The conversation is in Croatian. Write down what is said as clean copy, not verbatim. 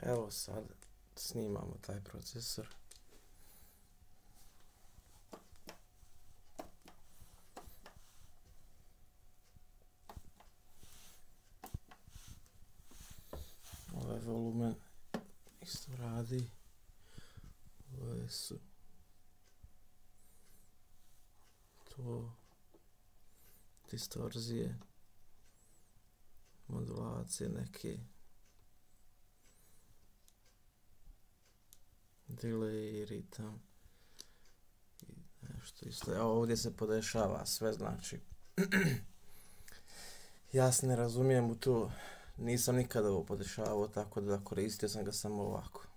Evo sad snimamo taj procesor. Ovaj volumen isto radi. Ove su to distorzije, modulacije neke, delay, ritam i nešto isto. Evo ovdje se podešava sve, znači ja se ne razumijem u to, nisam nikada ovo podešavao, tako da koristio sam ga samo ovako.